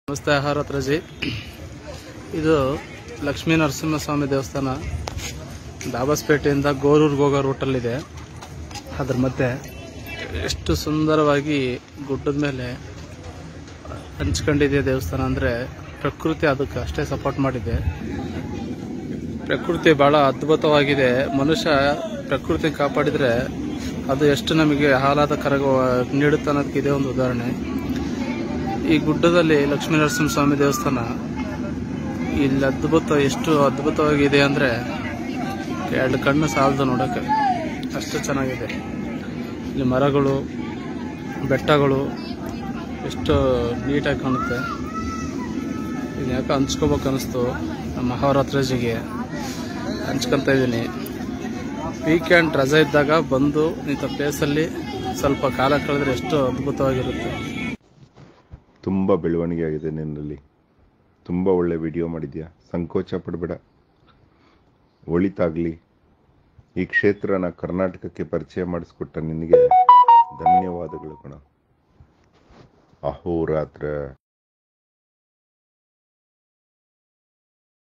ನಮಸ್ತೆ ಆಹಾರತ್ರಜಿ. ಇದು ಲಕ್ಷ್ಮೀ ನರಸಿಂಹಸ್ವಾಮಿ ದೇವಸ್ಥಾನ ದಾಬಸ್ಪೇಟೆಯಿಂದ ಗೋರೂರ್ಗೆ ಹೋಗೋ ರೂಟಲ್ಲಿದೆ. ಅದ್ರ ಮಧ್ಯೆ ಎಷ್ಟು ಸುಂದರವಾಗಿ ಗುಡ್ಡದ ಮೇಲೆ ಹಂಚ್ಕೊಂಡಿದೆ ದೇವಸ್ಥಾನ. ಅಂದರೆ ಪ್ರಕೃತಿ ಅದಕ್ಕೆ ಅಷ್ಟೇ ಸಪೋರ್ಟ್ ಮಾಡಿದೆ. ಪ್ರಕೃತಿ ಬಹಳ ಅದ್ಭುತವಾಗಿದೆ. ಮನುಷ್ಯ ಪ್ರಕೃತಿ ಕಾಪಾಡಿದರೆ ಅದು ಎಷ್ಟು ನಮಗೆ ಆಹ್ಲಾದಕರ ನೀಡುತ್ತೆ ಅನ್ನೋದಕ್ಕೆ ಇದೇ ಒಂದು ಉದಾಹರಣೆ. ಈ ಗುಡ್ಡದಲ್ಲಿ ಲಕ್ಷ್ಮೀ ನರಸಿಂಹಸ್ವಾಮಿ ದೇವಸ್ಥಾನ ಇಲ್ಲಿ ಎಷ್ಟು ಅದ್ಭುತವಾಗಿದೆ ಅಂದರೆ ಎರಡು ಕಣ್ಣು ಸಾಲದು ನೋಡೋಕ್ಕೆ, ಅಷ್ಟು ಚೆನ್ನಾಗಿದೆ. ಇಲ್ಲಿ ಮರಗಳು, ಬೆಟ್ಟಗಳು ಎಷ್ಟು ನೀಟಾಗಿ ಕಾಣುತ್ತೆ. ಇದು ಯಾಕೆ ಹಂಚ್ಕೋಬೇಕು ಅನ್ನಿಸ್ತು ನಮ್ಮ ಆಹಾರತ್ರಜಿಗೆ, ಹಂಚ್ಕೊತಾ ಇದ್ದೀನಿ. ವೀಕೆಂಡ್ ರಜೆ ಇದ್ದಾಗ ಬಂದು ಇಂಥ ಪ್ಲೇಸಲ್ಲಿ ಸ್ವಲ್ಪ ಕಾಲ ಕಳೆದ್ರೆ ಎಷ್ಟು ಅದ್ಭುತವಾಗಿರುತ್ತೆ. ತುಂಬ ಬೆಳವಣಿಗೆ ಆಗಿದೆ ನಿನ್ನಲ್ಲಿ. ತುಂಬ ಒಳ್ಳೆ ವಿಡಿಯೋ ಮಾಡಿದ್ಯಾ. ಸಂಕೋಚ ಪಡಬೇಡ, ಒಳಿತಾಗಲಿ. ಈ ಕ್ಷೇತ್ರನ ಕರ್ನಾಟಕಕ್ಕೆ ಪರಿಚಯ ಮಾಡಿಸ್ಕೊಟ್ಟ ನಿನಗೆ ಧನ್ಯವಾದಗಳು ಕಣ. ಅಹೋರಾತ್ರ.